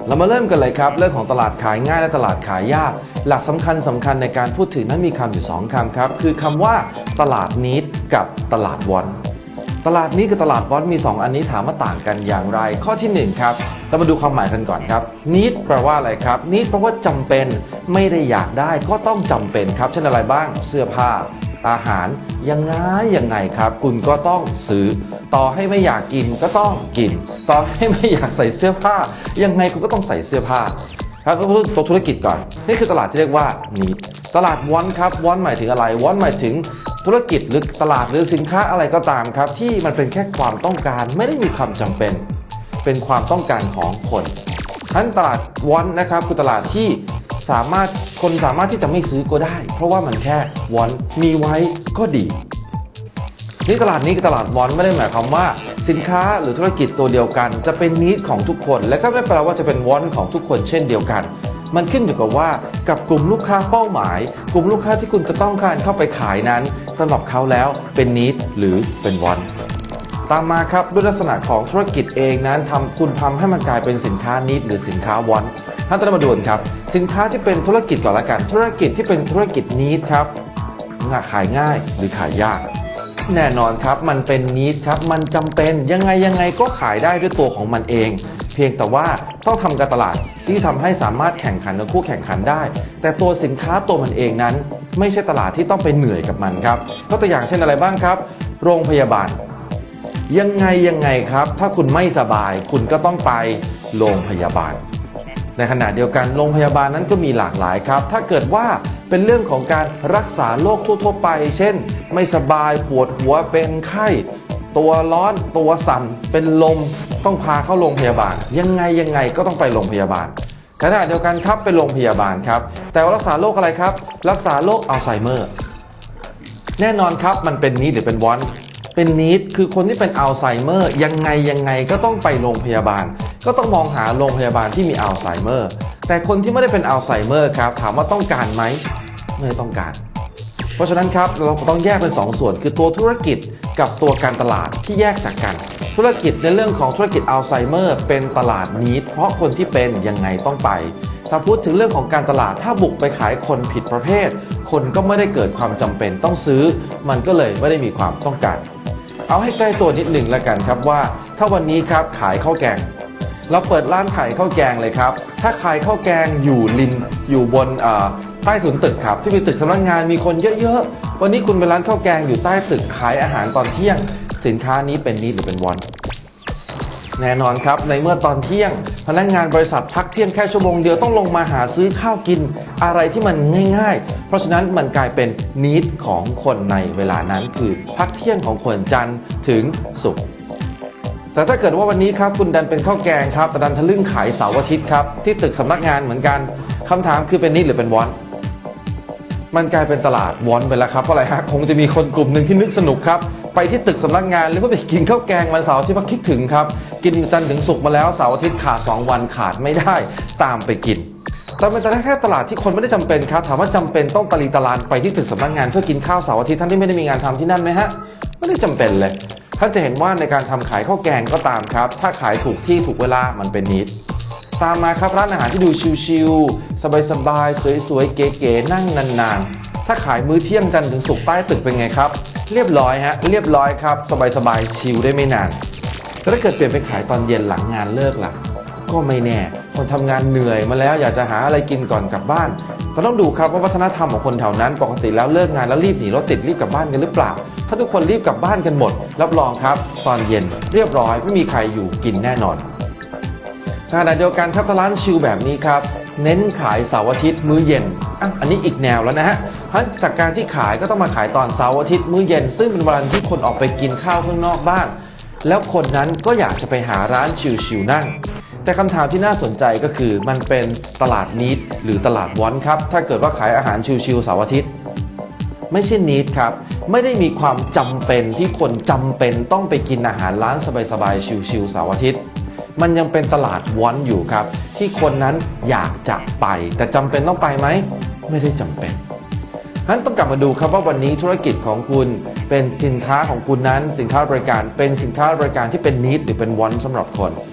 เรามาเริ่มกันเลยครับเรื่องของตลาดขายง่ายและตลาดขายยากหลักสำคัญในการพูดถึงนั้นมีคำอยู่2คำครับคือคำว่าตลาดนีดกับตลาดวอนตลาดนีดกับตลาดวอนมี2อันนี้ถามว่าต่างกันอย่างไรข้อที่1ครับเรามาดูความหมายกันก่อนครับนีดแปลว่าอะไรครับนีดแปลว่าจำเป็นไม่ได้อยากได้ก็ต้องจำเป็นครับเช่นอะไรบ้างเสื้อผ้าอาหารยังไงครับคุณก็ต้องซื้อต่อให้ไม่อยากกินก็ต้องกินต่อให้ไม่อยากใส่เสื้อผ้ายังไงคุณก็ต้องใส่เสื้อผ้าครับตัวธุรกิจก่อนนี่คือตลาดที่เรียกว่า need ตลาด want ครับ want หมายถึงอะไร want หมายถึงธุรกิจหรือตลาดหรือสินค้าอะไรก็ตามครับที่มันเป็นแค่ความต้องการไม่ได้มีความจำเป็นเป็นความต้องการของคนทั้นตลาด want นะครับคือตลาดที่คนสามารถที่จะไม่ซื้อก็ได้เพราะว่ามันแค่ want มีไว้ก็ดีนี่ตลาดนี้กับตลาด want ไม่ได้หมายความว่าสินค้าหรือธุรกิจตัวเดียวกันจะเป็น need ของทุกคนและก็ไม่แปลว่าจะเป็น want ของทุกคนเช่นเดียวกันมันขึ้นอยู่กับว่ากับกลุ่มลูกค้าเป้าหมายกลุ่มลูกค้าที่คุณจะต้องการเข้าไปขายนั้นสำหรับเขาแล้วเป็น need หรือเป็น want ตามมาครับด้วยลักษณะของธุรกิจเองนั้นคุณทำให้มันกลายเป็นสินค้า need หรือสินค้า want ถ้าจะมาดูครับสินค้าที่เป็นธุรกิจก่อนละกันธุรกิจที่เป็นธุรกิจ need ครับขายง่ายหรือขายยากแน่นอนครับมันเป็นนีดครับมันจำเป็นยังไงก็ขายได้ด้วยตัวของมันเองเพียงแต่ว่าต้องทำการตลาดที่ทำให้สามารถแข่งขันกับคู่แข่งขันได้แต่ตัวสินค้าตัวมันเองนั้นไม่ใช่ตลาดที่ต้องไปเหนื่อยกับมันครับก็ตัวอย่างเช่นอะไรบ้างครับโรงพยาบาลยังไงครับถ้าคุณไม่สบายคุณก็ต้องไปโรงพยาบาลในขณะเดียวกันโรงพยาบาลนั้นก็มีหลากหลายครับถ้าเกิดว่าเป็นเรื่องของการรักษาโรคทั่วไปเช่นไม่สบายปวดหัวเป็นไข้ตัวร้อนตัวสั่นเป็นลมต้องพาเข้าโรงพยาบาลยังไงก็ต้องไปโรงพยาบาลขณะเดียวกันครับไปโรงพยาบาลครับแต่ว่ารักษาโรคอะไรครับรักษาโรคอัลไซเมอร์แน่นอนครับมันเป็นนีดหรือเป็นวอนเป็นนีดคือคนที่เป็นอัลไซเมอร์ยังไงก็ต้องไปโรงพยาบาลก็ต้องมองหาโรงพยาบาลที่มีอัลไซเมอร์แต่คนที่ไม่ได้เป็นอัลไซเมอร์ครับถามว่าต้องการไหมไม่ต้องการเพราะฉะนั้นครับเราต้องแยกเป็น2ส่วนคือตัวธุรกิจกับตัวการตลาดที่แยกจากกันธุรกิจในเรื่องของธุรกิจอัลไซเมอร์เป็นตลาดนีดเพราะคนที่เป็นยังไงต้องไปถ้าพูดถึงเรื่องของการตลาดถ้าบุกไปขายคนผิดประเภทคนก็ไม่ได้เกิดความจำเป็นต้องซื้อมันก็เลยไม่ได้มีความต้องการเอาให้ใกล้ตัวนิดหนึ่งแล้วกันครับว่าถ้าวันนี้ครับขายข้าวแกงเราเปิดร้านขายข้าวแกงเลยครับถ้าขายข้าวแกงอยู่บนใต้ถุนตึกครับที่มีตึกสำนักงานมีคนเยอะๆวันนี้คุณเป็นร้านข้าวแกงอยู่ใต้ตึกขายอาหารตอนเที่ยงสินค้านี้เป็นนีดหรือเป็นวอนแน่นอนครับในเมื่อตอนเที่ยงพนักงานบริษัทพักเที่ยงแค่ชั่วโมงเดียวต้องลงมาหาซื้อข้าวกินอะไรที่มันง่ายๆเพราะฉะนั้นมันกลายเป็นนีดของคนในเวลานั้นคือพักเที่ยงของคนจันทร์ถึงศุกร์แต่ถ้าเกิดว่าวันนี้ครับคุณดันเป็นข้าวแกงครับแต่ดันทะลึ่งขายเสาร์อาทิตย์ครับที่ตึกสำนักงานเหมือนกันคำถามคือเป็นนีดหรือเป็นวอนมันกลายเป็นตลาดวอนไปแล้วครับเพราะอะไรฮะคงจะมีคนกลุ่มหนึ่งที่นึกสนุกครับไปที่ตึกสำนักงานหรือว่าไปกินข้าวแกงวันเสาร์ที่พักคิดถึงครับกินจันทร์ถึงศุกร์มาแล้วเสาร์อาทิตย์ขาด2วันขาดไม่ได้ตามไปกินแต่มันจะแค่ตลาดที่คนไม่ได้จำเป็นครับถามว่าจำเป็นต้องตลาดไปที่ตึกสำนักงานเพื่อกินข้าวเสาร์อาทิตย์ท่านที่ไม่ได้มีงานทำที่นั่นไหมฮะไม่ได้จำเป็นเลยท่านจะเห็นว่าในการทำขายข้าวแกงก็ตามครับถ้าขายถูกที่ถูกเวลามันเป็นนีดตามมาครับร้านอาหารที่ดูชิลๆสบายๆสวยๆเก๋ๆนั่งนานๆถ้าขายมื้อเที่ยงจันทร์ถึงศุกร์ใต้ตึกเป็นไงครับเรียบร้อยครับสบายๆชิลได้ไม่นานแต่ถ้าเกิดเปลี่ยนไปขายตอนเย็นหลังงานเลิกล่ะก็ไม่แน่คนทำงานเหนื่อยมาแล้วอยากจะหาอะไรกินก่อนกลับบ้านต้องดูครับว่าวัฒนธรรมของคนแถวนั้นปกติแล้วเลิกงานแล้วรีบหนีรถติดรีบกลับบ้านกันหรือเปล่าถ้าทุกคนรีบกลับบ้านกันหมดรับรองครับตอนเย็นเรียบร้อยไม่มีใครอยู่กินแน่นอนขณะเดียวกันครับร้านชิลแบบนี้ครับเน้นขายเสาร์อาทิตย์มื้อเย็นอันนี้อีกแนวแล้วนะฮะจากการที่ขายก็ต้องมาขายตอนเสาร์อาทิตย์มื้อเย็นซึ่งเป็นวันที่คนออกไปกินข้าวข้างนอกบ้างแล้วคนนั้นก็อยากจะไปหาร้านชิลๆนั่งแต่คำถามที่น่าสนใจก็คือมันเป็นตลาดนีดหรือตลาดวอนครับถ้าเกิดว่าขายอาหารชิลๆเสาร์อาทิตย์ไม่ใช่นีดครับไม่ได้มีความจำเป็นที่คนจำเป็นต้องไปกินอาหารร้านสบายๆชิลๆเสาร์อาทิตย์มันยังเป็นตลาดวอนอยู่ครับที่คนนั้นอยากจะไปแต่จำเป็นต้องไปไหมไม่ได้จำเป็นฉะนั้นต้องกลับมาดูครับว่าวันนี้ธุรกิจของคุณเป็นสินค้าของคุณนั้นสินค้าบริการเป็นสินค้าบริการที่เป็นนีดหรือเป็นวอนสำหรับคน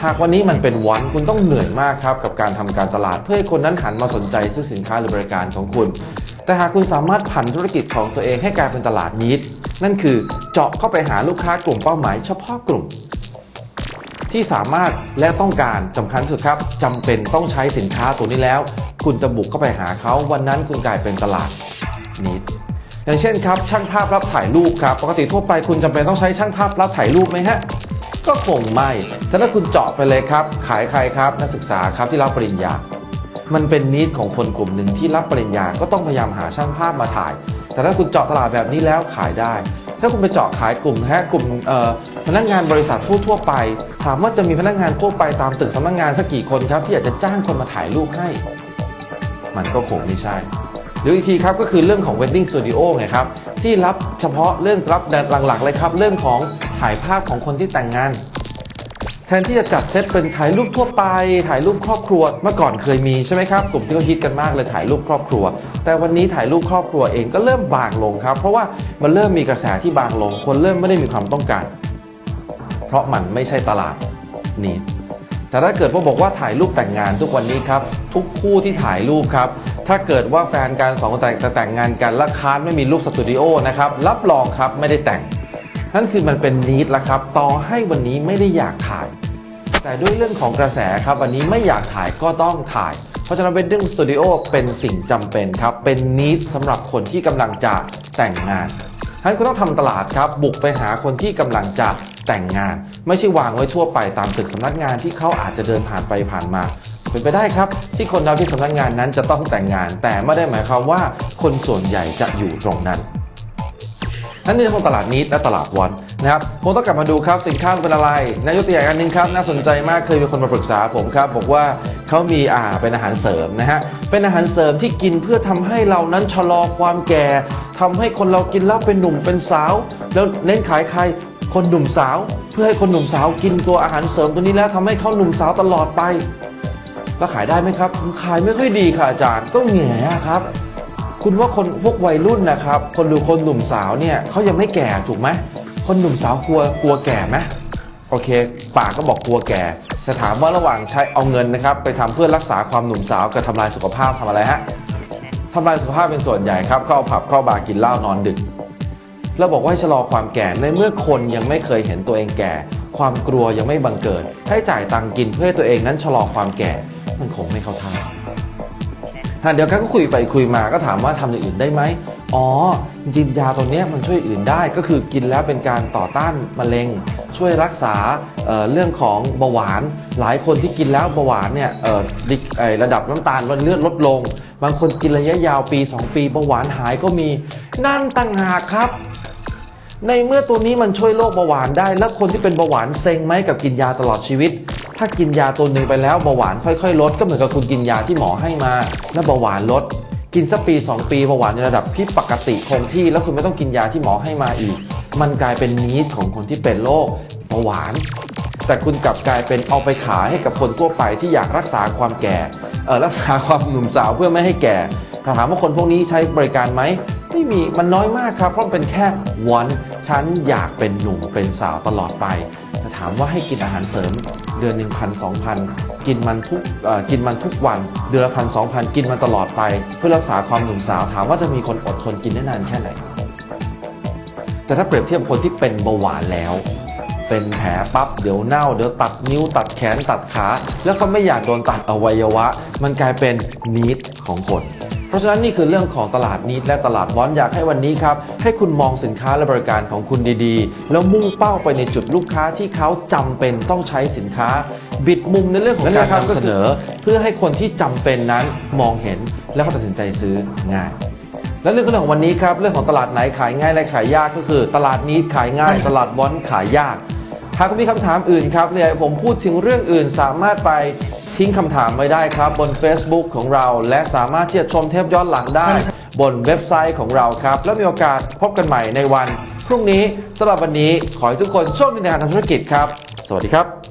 หากวันนี้มันเป็นวันคุณต้องเหนื่อยมากครับกับการทำการตลาดเพื่อให้คนนั้นหันมาสนใจซื้อสินค้าหรือบริการของคุณแต่หากคุณสามารถผันธุรกิจของตัวเองให้กลายเป็นตลาดนิชนั่นคือเจาะเข้าไปหาลูกค้ากลุ่มเป้าหมายเฉพาะกลุ่มที่สามารถและต้องการสำคัญสุดครับจำเป็นต้องใช้สินค้าตัวนี้แล้วคุณจะบุกเข้าไปหาเขาวันนั้นคุณกลายเป็นตลาดนิชอย่างเช่นครับช่างภาพรับถ่ายรูปครับปกติทั่วไปคุณจำเป็นต้องใช้ช่างภาพรับถ่ายรูปไหมฮะก็คงไม่แต่ถ้าคุณเจาะไปเลยครับขายใครครับนักศึกษาครับที่รับปริญญามันเป็นนิชของคนกลุ่มหนึ่งที่รับปริญญาก็ต้องพยายามหาช่างภาพมาถ่ายแต่ถ้าคุณเจาะตลาดแบบนี้แล้วขายได้ถ้าคุณไปเจาะขายกลุ่มพนักงานบริษัททั่วไปถามว่าจะมีพนักงานทั่วไปตามตึกสำนักงานสักกี่คนครับที่อยากจะจ้างคนมาถ่ายรูปให้มันก็คงไม่ใช่หรืออีกทีครับก็คือเรื่องของ Wedding Studio ไงครับที่รับเฉพาะเรื่องรับหลักๆเลยครับเรื่องของถ่ายภาพของคนที่แต่งงานแทนที่จะจัดเซตเป็นถ่ายรูปทั่วไปถ่ายรูปครอบครัวเมื่อก่อนเคยมีใช่ไหมครับกลุ่มที่เขาฮิตกันมากเลยถ่ายรูปครอบครัวแต่วันนี้ถ่ายรูปครอบครัวเองก็เริ่มบางลงครับเพราะว่ามันเริ่มมีกระแสที่บางลงคนเริ่มไม่ได้มีความต้องการเพราะมันไม่ใช่ตลาดนี้แต่ถ้าเกิดว่าบอกว่าถ่ายรูปแต่งงานทุกวันนี้ครับทุกคู่ที่ถ่ายรูปครับถ้าเกิดว่าแฟนกันสองคนแต่งงานกันและค้านไม่มีรูปสตูดิโอนะครับรับรองครับไม่ได้แต่งนั่นคือมันเป็นนิดแล้วครับต่อให้วันนี้ไม่ได้อยากถ่ายแต่ด้วยเรื่องของกระแสครับวันนี้ไม่อยากถ่ายก็ต้องถ่ายเพราะฉะนั้น Wedding Studio เป็นสิ่งจำเป็นครับเป็นนิดสำหรับคนที่กำลังจะแต่งงานฉะนั้นคุณต้องทำตลาดครับบุกไปหาคนที่กำลังจะแต่งงานไม่ใช่วางไว้ทั่วไปตามตึกสำนักงานที่เขาอาจจะเดินผ่านไปผ่านมาเป็นไปได้ครับที่คนเราที่สำนักงานนั้นจะต้องแต่งงานแต่ไม่ได้หมายความว่าคนส่วนใหญ่จะอยู่ตรงนั้นนั่นคือของตลาดนิชและตลาดวันนะครับผมต้องกลับมาดูครับสินค้าเป็นอะไรนายกตัวอย่างอันนึงครับน่าสนใจมากเคยมีคนมาปรึกษาผมครับบอกว่าเขามีเป็นอาหารเสริมนะฮะเป็นอาหารเสริมที่กินเพื่อทำให้เรานั้นชะลอความแก่ทำให้คนเรากินแล้วเป็นหนุ่มเป็นสาวแล้วเน้นขายใครคนหนุ่มสาวเพื่อให้คนหนุ่มสาวกินตัวอาหารเสริมตัวนี้แล้วทำให้เขาหนุ่มสาวตลอดไปแล้วขายได้ไหมครับขายไม่ค่อยดีค่ะอาจารย์ก็แง่ครับคุณว่าคนพวกวัยรุ่นนะครับคนหนุ่มสาวเนี่ยเขายังไม่แก่ถูกไหมคนหนุ่มสาวกลัวแก่ไหมโอเคปากก็บอกกลัวแก่แต่ถามว่าระหว่างใช้เอาเงินนะครับไปทำเพื่อรักษาความหนุ่มสาวกับทำลายสุขภาพทำอะไรฮะทำลายสุขภาพเป็นส่วนใหญ่ครับเข้าผับเข้าบาร์กินเหล้านอนดึกเราบอกว่าให้ชะลอความแก่ในเมื่อคนยังไม่เคยเห็นตัวเองแก่ความกลัวยังไม่บังเกิดให้จ่ายตังค์กินเพื่อให้ตัวเองนั้นชะลอความแก่มันคงไม่เข้าท่าเดี๋ยวก็คุยไปคุยมาก็ถามว่าทำอย่างอื่นได้ไหมอ๋อจริงยาตัวนี้มันช่วยอื่นได้ก็คือกินแล้วเป็นการต่อต้านมะเร็งช่วยรักษาเรื่องของเบาหวานหลายคนที่กินแล้วเบาหวานเนี่ยระดับน้ำตาลเลือดลดลงบางคนกินระยะยาวปี2ปีเบาหวานหายก็มีนั่นต่างหากครับในเมื่อตัวนี้มันช่วยโรคเบาหวานได้แล้วคนที่เป็นเบาหวานเซ็งไหมกับกินยาตลอดชีวิตถ้ากินยาตัวหนึ่งไปแล้วเบาหวานค่อยๆลดก็เหมือนกับคุณกินยาที่หมอให้มาแล้วเบาหวานลดกินสักปี2ปีเบาหวานในระดับที่ปกติคงที่แล้วคุณไม่ต้องกินยาที่หมอให้มาอีกมันกลายเป็นนิดของคนที่เป็นโรคเบาหวานแต่คุณกลับกลายเป็นเอาไปขายให้กับคนทั่วไปที่อยากรักษาความแก่รักษาความหนุ่มสาวเพื่อไม่ให้แก่ถามว่าคนพวกนี้ใช้บริการไหมไม่มีมันน้อยมากครับเพราะเป็นแค่วันฉันอยากเป็นหนุ่มเป็นสาวตลอดไปแต่ถามว่าให้กินอาหารเสริมเดือน 1,000-2,000 กินมันทุกวันเดือนละ 1,000-2,000 กินมันตลอดไปเพื่อรักษาความหนุ่มสาวถามว่าจะมีคนอดทนกินได้นานแค่ไหนแต่ถ้าเปรียบเทียบคนที่เป็นเบาหวานแล้วเป็นแผลปั๊บเดี๋ยวเน่าเดี๋ยวตัดนิ้วตัดแขนตัดขาแล้วก็ไม่อยากโดนตัดอวัยวะมันกลายเป็นนิดของคนเพราะฉะนั้นนี่คือเรื่องของตลาดนิดและตลาดวอนอยากให้วันนี้ครับให้คุณมองสินค้าและบริการของคุณดีๆแล้วมุ่งเป้าไปในจุดลูกค้าที่เขาจำเป็นต้องใช้สินค้าบิดมุมในเรื่องของการนำเสนอเพื่อให้คนที่จำเป็นนั้นมองเห็นและเขาตัดสินใจซื้อง่ายและเรื่องของวันนี้ครับเรื่องของตลาดไหนขายง่ายและขายยากก็คือตลาดนิดขายง่ายตลาดวอนขายยากหากมีคำถามอื่นครับเนี่ยผมพูดถึงเรื่องอื่นสามารถไปทิ้งคำถามไว้ได้ครับบน Facebook ของเราและสามารถที่จะชมเทปย้อนหลังได้บนเว็บไซต์ของเราครับแล้วมีโอกาสพบกันใหม่ในวันพรุ่งนี้สำหรับวันนี้ขอให้ทุกคนโชคดีในการทำธุรกิจครับสวัสดีครับ